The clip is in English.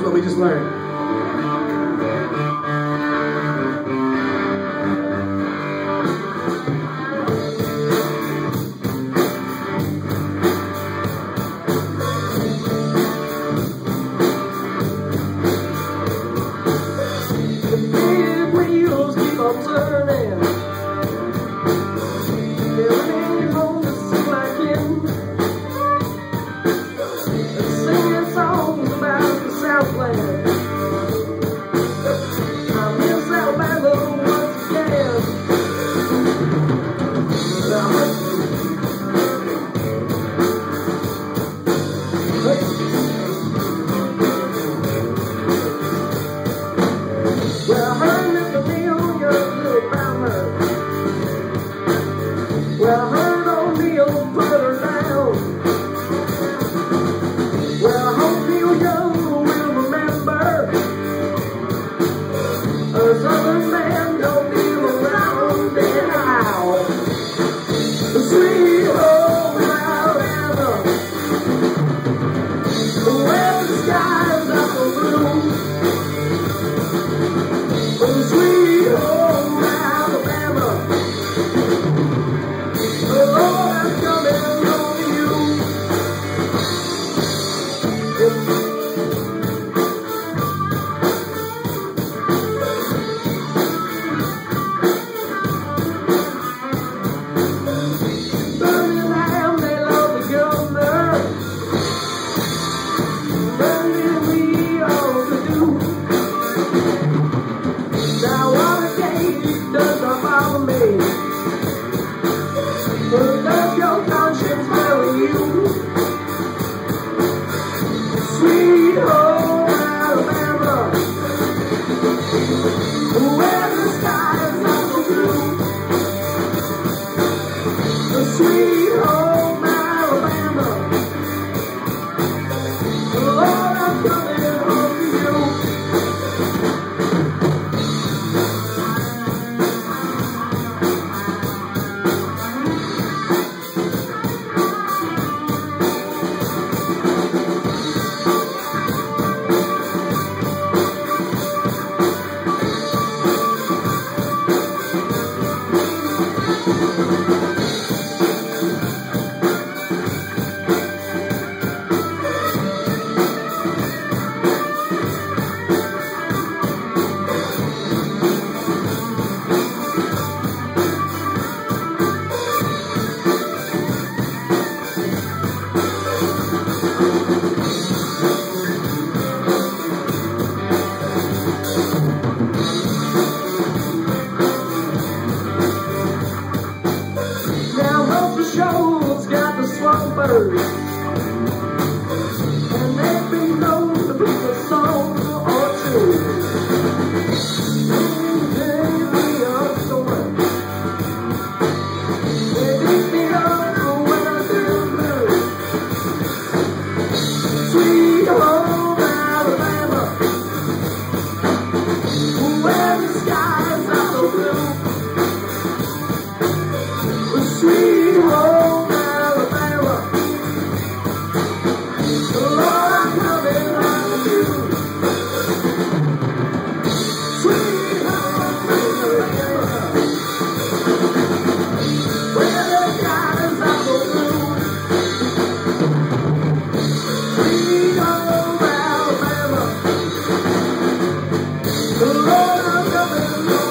what we just learned. Well, I heard old Neil put her down. Well, I hope Neil Young will remember a southern man don't deal around anyhow. Sweet home Alabama, where the skies are so blue. Sweet home Alabama, Lord, I'm coming home to you. Birmingham, they love the governor. Birmingham, we all to do. Now, Watergate does not bother me. But does your conscience tell you? Sweet home Alabama, where the skies are so blue. Sweet home Alabama, Lord, I'm coming home to you. Show's got the swampers, and they've been known to pick a song or two. They up so much, they pick me up when I feel blue. Sweet home Alabama, where the skies are so blue. Sweet home Alabama, Lord, I'm coming home to you. Sweet home Alabama, where the skies are so blue. Sweet home Alabama, Lord, I'm coming home.